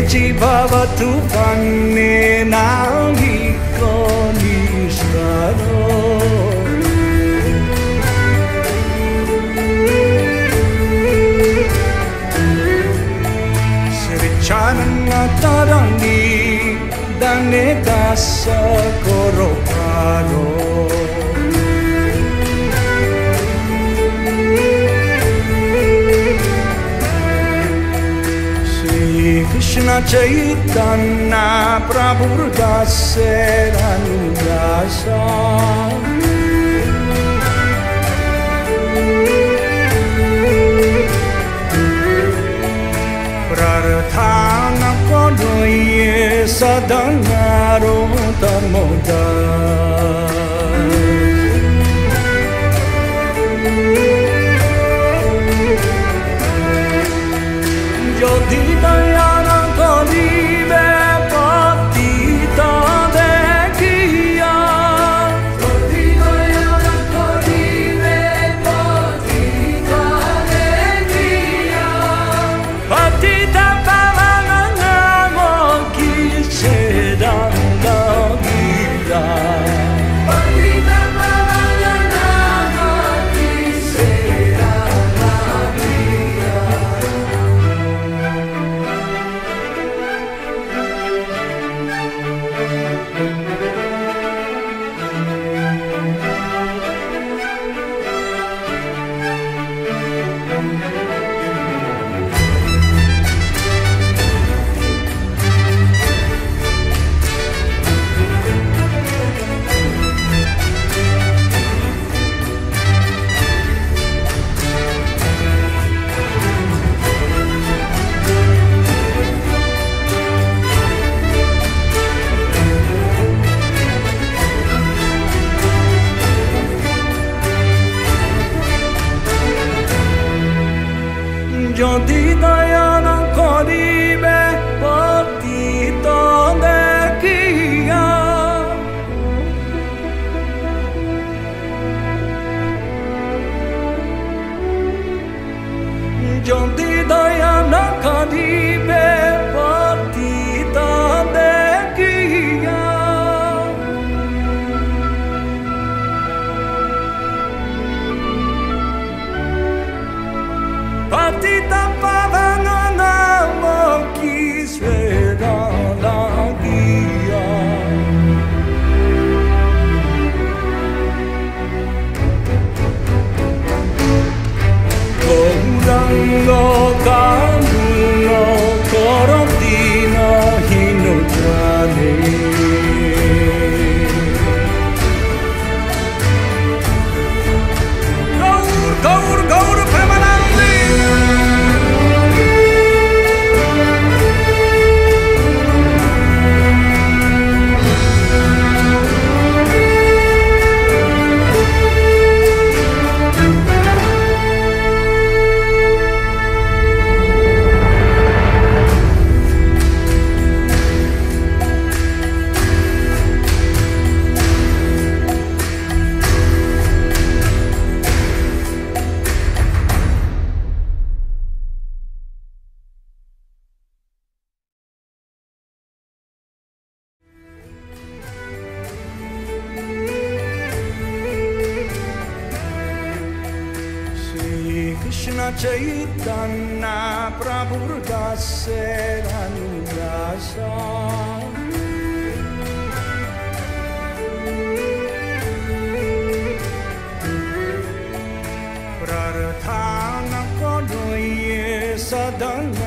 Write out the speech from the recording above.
ci bhavatu vanne nahi konishvaro Srichananga tarangi dane dasa koroparo Krishna Chaitanya Prabhu Dasaranugasa Prarthana Kodoye Sadanaro Tamoda Jodi Dayana Karibe Patita Dekhiya Jodi Dayana Karibe Patita Dekhiya Patita Pavana Namo Kishedan Dagira Patita Pavana Namo Kishedan Dagira Jodi Dayana Karibe Patita Dekhiya Jodi Dayana Karibe Patita Dekhiya Patita Pavana Namo Kishedan Dagira Gauranga Ganuno Korodina Hinutane Gaur Premanandi Krishna Chaitanya Prabhu Dasaranugasa Prarthana Kodoye Sadana